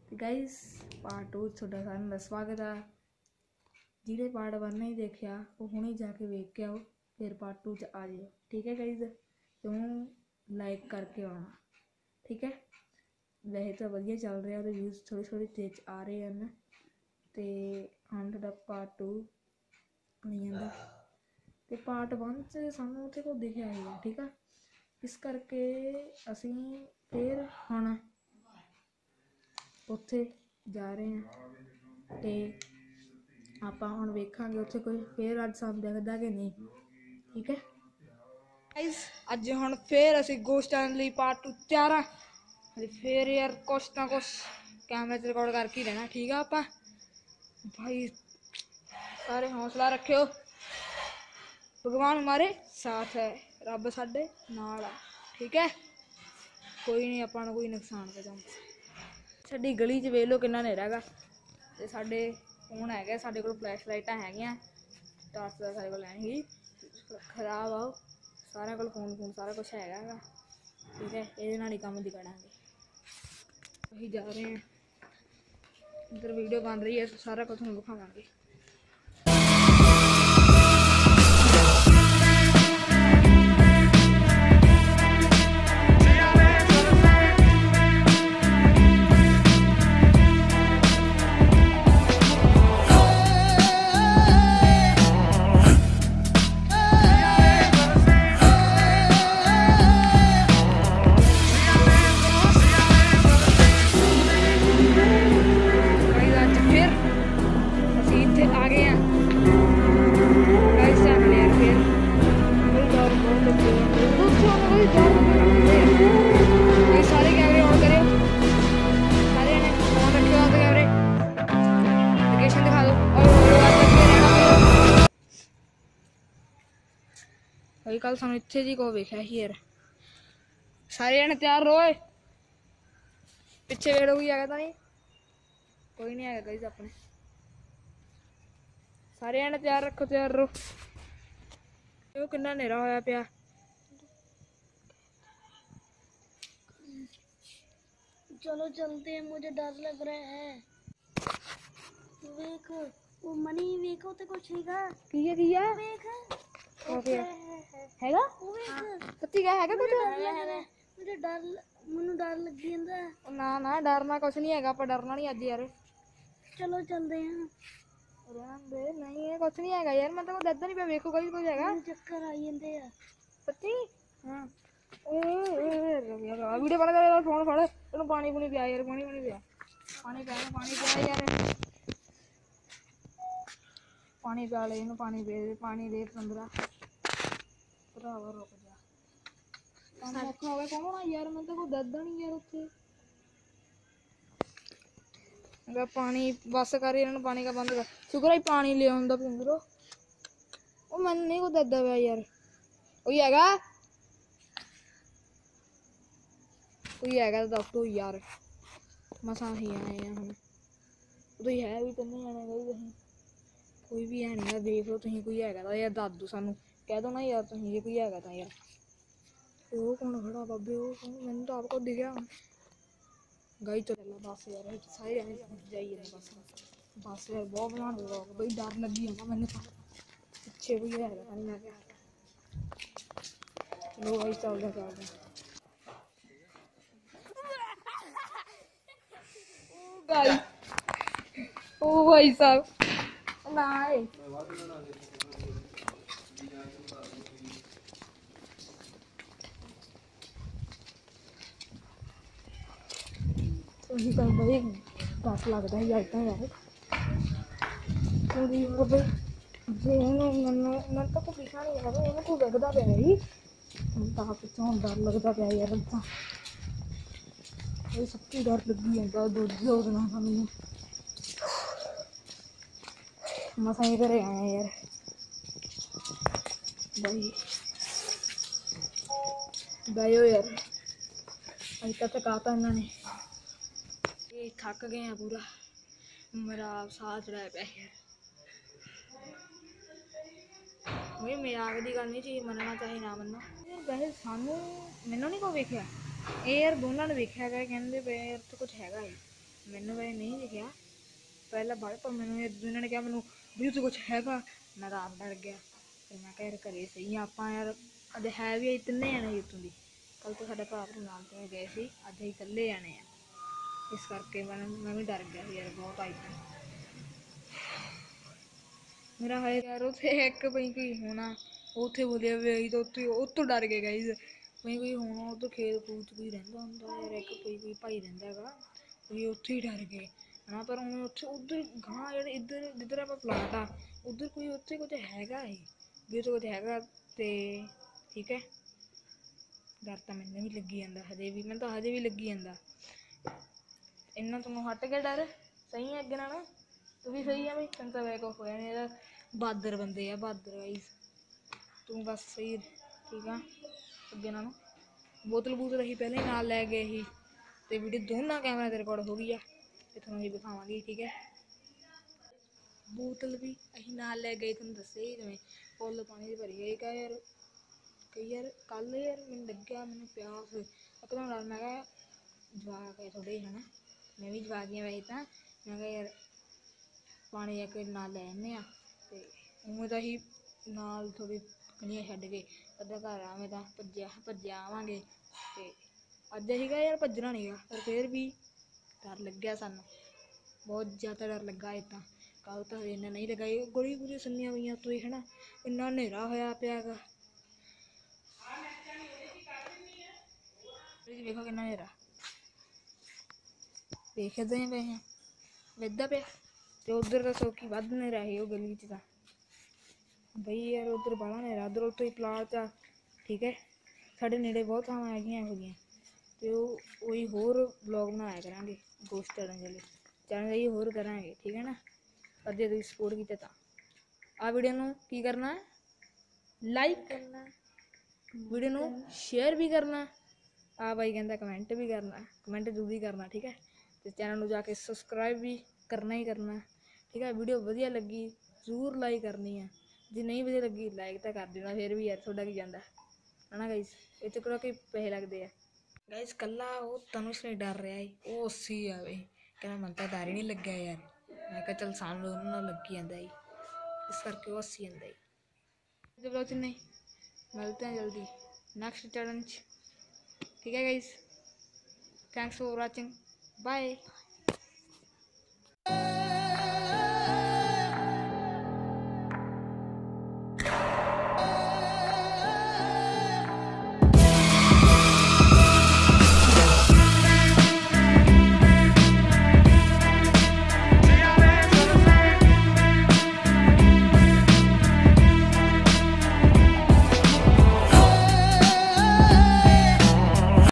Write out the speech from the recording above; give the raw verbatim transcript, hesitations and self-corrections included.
तो guys part two ਤੁਹਾਡਾ ਸਾਰਿਆਂ ਦਾ ਸਵਾਗਤ ਆ। ਜਿਹੜੇ पार्ट वन नहीं देखा वो हुणे जाके वेख के आओ, फिर पार्ट टू च आ जाओ। ठीक है गाइस, तुम लाइक करके आना। ठीक है, वैसे तो वधिया चल रहा, रिव्यूज़ थोड़े थोड़े तेज आ रहे हैं तो हम थोड़ा पार्ट टू नहीं आता। तो पार्ट वन च सानू उत्थे को दिखा है। ठीक है, इस करके असी फिर हुण उत्थे जा रहे हैं तो ਆਪਾਂ ਹੁਣ ਵੇਖਾਂਗੇ ਉੱਥੇ ਕੋਈ ਫੇਰ ਅੱਜ ਸਾਨੂੰ ਦਿਖਦਾ ਕਿ ਨਹੀਂ। ਠੀਕ ਹੈ ਗਾਇਸ, ਅੱਜ ਹੁਣ ਫੇਰ ਅਸੀਂ ਗੋਸਟ ਚੈਨਲ ਲਈ ਪਾਰਟ ਟੂ ਤਿਆਰ ਆ। ਫੇਰ ਯਾਰ ਕੁਛ ਨਾ ਕੁਛ कैमरे से रिकॉर्ड करके ही रहना। ठीक है, आप भाई सारे हौसला रखियो, भगवान हमारे साथ है, रब साडे नाल आ। ठीक है, कोई नहीं आपां नूं कोई नुकसान पहुंचाउंदा। साडी गली च वेख लो किन्ना हनेरा हैगा ते साडे फोन है, साढ़े को फ्लैश लाइटा है, टार्च का सारे को हैगी, खराब आओ सारे को फोन फोन सारा कुछ है। ठीक है, ये काम दिखाएंगे। अभी जा रहे हैं, इधर वीडियो बन रही है, सारा कुछ हम दिखावांगे। भाई कल सानू इत्थे जी को वेख्या ही यार, सारे जने तैयार रहो। पिछे वेड़ो कोई आया तो नहीं, कोई नहीं आएगा गाइस अपने। सारे जने तैयार रखो, तैयार रहो। किन्ना हनेरा होया पिया। चलो चलते हैं, मुझे डर लग रहा है। वेख वो मनी वेखो ते कुछ हैगा की है की है वेख ओके हैगा सच्ची क्या हैगा कुछ मुझे डर मैनू डर लगी ਜਾਂਦਾ। ना ना डरना कुछ नहीं हैगा, पर डरना नहीं अज यार। चलो चलते हैं। रहन दे, नहीं है कुछ नहीं हैगा यार, मैं तो डरदा नहीं पे। देखो कोई कुछ हैगा, चक्कर आई ਜਾਂਦੇ ਆ सच्ची। हां ओए यार वीडियो बना कर फोन फड़, तेन पानी पूनी पिया यार, पानी पूनी पिया, पानी पिया, पानी पिया यार, पानी पिया ले, इन्हें पानी दे, पानी दे पंद्रह भरावा। रुक जा, काम औखा हो गया कौन होना यार, मैं तो कोई दर्दा नहीं यार उत्थे। अगर पानी बस कर, इन्होंने पानी का बंद कर। शुक्र है पानी ले आंदा पिंदरो, ओ मैं नहीं को दर्दा पिया यार। कोई हैगा कोई हैगा तो दस दो यार, मसा ही आए हैं हम तो ही है भी तो नहीं आने गई कहीं, कोई भी है नहीं यार। देख लो तुम कोई हैगा तो यार दस दो, सानू कह दो ना यार तुम, ये कोई हैगा तो यार। वो कौन खड़ा बाबे, वो कौन, मैंने तो आपको दिखा गई। तो चलो बस यार, सारे जाइए बस बस यार, बहुत बनाने लोग बई, डर लगी है ना मैंने तो, पिछे कोई है नहीं। मैं क्या चलो भाई चलते चलते। ओ भाई साहब ना वही तो भाई डर लगता है जाता यार, क्योंकि भाई जे मैं तो कुछ लिखा नहीं है, इन्हें को लगता पे है तो पिछों डर लगता पे यार। ये सबकी डर लगी है दो दो दिन मैंने मसा ही करे आए यार भाई। बायो यार अभी तक थकाता इन्होंने, ये थक गए हैं पूरा, मेरा साह चढ़ाया पे यार। मुझे मजाक की गल नहीं चाहिए, मनना चाहे ना मनो। वैसे सानू मैनू नहीं को वेख्या, ਇਹ ਯਾਰ ਦੋਨਾਂ ਨੇ ਵੇਖਿਆ ਗਿਆ, ਕਹਿੰਦੇ ਪਏ ਯਾਰ ਤੇ ਕੁਝ ਹੈਗਾ ਹੀ। ਮੈਨੂੰ ਵੈਸੇ ਨਹੀਂ ਦਿਖਿਆ ਪਹਿਲਾਂ ਬਾਅਦ, ਪਰ ਮੈਨੂੰ ਇਹਨਾਂ ਨੇ ਕਿਹਾ ਮੈਨੂੰ ਵੀ ਉੱਥੇ ਕੁਛ ਹੈਗਾ, ਮੈਂ ਤਾਂ ਆਪ ਡਰ ਗਿਆ। ਫਿਰ ਮੈਂ ਕਿਹਾ ਯਾਰ ਘਰੇ ਸਹੀ ਆ ਆਪਾਂ, ਯਾਰ ਅੱਜ ਹੈ ਵੀ ਅਸੀਂ ਤਿੰਨੇ ਜਾਣੇ ਸੀ ਉੱਥੋਂ ਦੀ। ਕੱਲ ਤੋਂ ਸਾਡਾ ਭਰਾ ਭਰੂ ਨਾਲ ਤੋਂ ਗਏ ਸੀ, ਅੱਜ ਅਸੀਂ ਇਕੱਲੇ ਜਾਣੇ ਆ, ਇਸ ਕਰਕੇ ਮੈਂ ਮੈਂ ਵੀ ਡਰ ਗਿਆ ਸੀ ਯਾਰ ਬਹੁਤ। ਆਈ ਤਾਂ ਮੇਰਾ ਹਾਲੇ ਯਾਰ ਉੱਥੇ ਇੱਕ ਪਈ ਕੋਈ ਹੋਣਾ, ਉੱਥੇ ਬੋਲਿਆ ਵੀ ਅਸੀਂ ਤਾਂ ਉੱਥੇ ਉੱਥੋਂ ਡਰ ਗਏ ਗਾਈਜ਼। ਕੋਈ ਕੋਈ ਹੋਣਾ ਉੱਧਰ ਖੇਤ ਖੂਤ ਕੋਈ ਰਹਿੰਦਾ ਹੁੰਦਾ ਯਾਰ, ਇੱਕ ਕੋਈ ਕੋਈ ਭਾਈ ਰਹਿੰਦਾ ਹੈਗਾ, ਕੋਈ ਉੱਥੇ ਹੀ ਡਰ ਗਏ ਹਾਂ। ਪਰ ਹੁਣ ਉੱਥੇ ਉੱਧਰ ਗਾਂ ਜਿਹੜੇ ਇੱਧਰ ਜਿੱਧਰ ਆਪਾਂ ਪਲਾਟ ਆ ਉੱਧਰ ਕੋਈ ਉੱਥੇ ਕੁਝ ਹੈਗਾ ਹੈ ਵੀ, ਉੱਥੇ ਕੁਝ ਹੈਗਾ ਤੇ ਠੀਕ ਹੈ। ਡਰ ਤਾਂ ਮੈਨੂੰ ਵੀ ਲੱਗੀ ਜਾਂਦਾ ਹਜੇ ਵੀ, ਮੈਨੂੰ ਤਾਂ ਹਜੇ ਵੀ ਲੱਗੀ ਜਾਂਦਾ। ਇੰਨਾ ਤੁਹਾਨੂੰ ਹਟ ਗਿਆ ਡਰ, ਸਹੀ ਹੈ ਅੱਗੇ ਨਾਲ ਤੂੰ ਵੀ ਸਹੀ ਆ ਬਈ, ਤੈਨੂੰ ਤਾਂ ਵੈਸੇ ਕੁਛ ਹੋਇਆ ਨਹੀਂ। ਇਹਦਾ ਬਹਾਦਰ ਬੰਦੇ ਆ, ਬਹਾਦਰ ਗਾਈਜ਼, ਤੂੰ ਬਸ ਸਹੀ ਠੀਕ ਆ। ਅੱਗੇ ਨਾਲੋਂ ਬੋਤਲ ਬੂਤਲ ਅਸੀਂ ਪਹਿਲਾਂ ਹੀ ਨਾਲ ਲੈ ਗਏ ਸੀ, ਤੇ ਵੀਡੀਓ ਦੋਨਾਂ ਕੈਮਰਾ ਤੇ ਰਿਕਾਰਡ ਹੋ ਗਈ ਆ, ਤੇ ਤੁਹਾਨੂੰ ਅਸੀਂ ਦਿਖਾਵਾਂਗੇ ਠੀਕ ਹੈ। ਬੋਤਲ ਵੀ ਅਸੀਂ ਨਾਲ ਲੈ ਗਏ, ਤੁਹਾਨੂੰ ਦੱਸਿਆ ਹੀ ਜਿਵੇਂ ਫੁੱਲ ਪਾਣੀ ਦੀ ਭਰੀ ਗਈ। ਕਹ ਯਾਰ ਕਈ ਯਾਰ ਕੱਲ ਯਾਰ ਮੈਨੂੰ ਲੱਗਿਆ ਮੈਨੂੰ ਪਿਆਸ ਇੱਕਦਮ ਡਰ, ਮੈਂ ਕਿਹਾ ਜਵਾਕ ਹੈ ਥੋੜ੍ਹੇ ਹੈ ਨਾ, ਮੈਂ ਵੀ ਜਵਾਕ ਹੀ ਵੈਸੇ ਤਾਂ, ਮੈਂ ਕਿਹਾ ਯਾਰ ਪਾਣੀ ਇੱਕ ਨਾਲ ਲੈ ਆਉਂਦੇ ਹਾਂ। ਤੇ ਉਵੇਂ ਤਾਂ ਅਸੀਂ ਨਾਲ ਥੋੜ੍ਹੀ ਕਣੀਆਂ ਛੱਡ ਕੇ ਅੱਧਾ ਘਰ ਆਵੇਂ ਤਾਂ ਭੱਜਿਆ ਭੱਜਿਆ ਆਵਾਂਗੇ। ਤੇ ਅੱਜ ਸੀਗਾ ਯਾਰ ਭੱਜਣਾ ਨਹੀਂ ਗਾ, ਪਰ ਫਿਰ ਵੀ ਡਰ ਲੱਗਿਆ ਸਾਨੂੰ, ਬਹੁਤ ਜ਼ਿਆਦਾ ਡਰ ਲੱਗਾ। ਇੱਦਾਂ ਕੱਲ ਤਾਂ ਇੰਨਾ ਨਹੀਂ ਲੱਗਾ, ਗਲੀ ਗੁਲੀ ਸੁੰਨੀਆਂ ਪਈਆਂ ਤੁਸੀਂ ਹੈ ਨਾ, ਇੰਨਾ ਹਨੇਰਾ ਹੋਇਆ ਪਿਆ ਗਾ। ਵੇਖੋ ਕਿੰਨਾ ਹਨੇਰਾ, ਵੇਖਦੇ ਪਏ ਹਾਂ ਵੱਧਦਾ ਪਿਆ, ਤੇ ਉਧਰ ਤਾਂ ਸੌਖੀ ਵੱਧ ਹਨੇਰਾ ਸੀ ਉਹ ਗਲੀ 'ਚ ਤਾਂ ਬਈ ਯਾਰ, ਉਧਰ ਬਾਹਲਾ ਹਨੇਰਾ, ਉਧਰ ਉੱਥੇ ਹੀ ਪਲਾਟ ਆ ਠੀਕ ਹੈ। ਸਾਡੇ ਨੇੜੇ ਬਹੁਤ ਥਾਵਾਂ ਹੈਗੀਆਂ ਇਹੋ ਜਿਹੀਆਂ, ਤੇ ਉਹ ਉਹੀ ਹੋਰ ਵਲੋਗ ਬਣਾਇਆ ਕਰਾਂਗੇ, ਗੋਸਟ ਚੈਨਲ ਵਾਲੇ ਚੈਨਲ ਹੀ ਹੋਰ ਕਰਾਂਗੇ ਠੀਕ ਹੈ ਨਾ। ਪਰ ਜੇ ਤੁਸੀਂ ਸਪੋਰਟ ਕੀਤਾ ਤਾਂ ਆ ਵੀਡੀਓ ਨੂੰ ਕੀ ਕਰਨਾ, ਲਾਈਕ ਕਰਨਾ, ਵੀਡੀਓ ਨੂੰ ਸ਼ੇਅਰ ਵੀ ਕਰਨਾ, ਆ ਬਾਈ ਕਹਿੰਦਾ ਕਮੈਂਟ ਵੀ ਕਰਨਾ, ਕਮੈਂਟ ਜ਼ਰੂਰੀ ਕਰਨਾ ਠੀਕ ਹੈ। ਤੇ ਚੈਨਲ ਨੂੰ ਜਾ ਕੇ ਸਬਸਕ੍ਰਾਈਬ ਵੀ ਕਰਨਾ ਹੀ ਕਰਨਾ ਠੀਕ ਹੈ। ਵੀਡੀਓ ਵਧੀਆ ਲੱਗੀ ਜ਼ਰੂਰ ਲਾਈਕ ਕਰਨੀ ਆ, ਜੇ ਨਹੀਂ ਵਧੀਆ ਲੱਗੀ ਲਾਈਕ ਤਾਂ ਕਰ ਦੇਣਾ, ਫਿਰ ਵੀ ਯਾਰ ਤੁਹਾਡਾ ਕੀ ਜਾਂਦਾ ਹੈ ਨਾ ਗਾਈਜ਼, ਇਹ 'ਚ ਕਿਹੜਾ ਕੋਈ ਪੈਸੇ ਲੱਗਦੇ ਆ ਗਾਈਜ਼। ਕੱਲਾ ਉਹ ਤਨੁਸ਼ ਨਹੀਂ ਡਰ ਰਿਹਾ ਸੀ, ਉਹ ਅਸੀਂ ਆ ਬਈ, ਕਹਿੰਦਾ ਮੈਨੂੰ ਤਾਂ ਡਰ ਹੀ ਨਹੀਂ ਲੱਗਿਆ ਯਾਰ। ਮੈਂ ਕਿਹਾ ਚੱਲ ਸਾਨੂੰ ਉਹਨਾਂ ਨਾਲ ਲੱਗੀ ਜਾਂਦਾ ਸੀ, ਇਸ ਕਰਕੇ ਉਹ ਹੱਸੀ ਜਾਂਦਾ ਸੀ। ਬਲੌਗ 'ਚ ਨਹੀਂ ਮਿਲते हैं जल्दी नेक्स्ट चैलेंज ठीक है guys, thanks for watching, bye.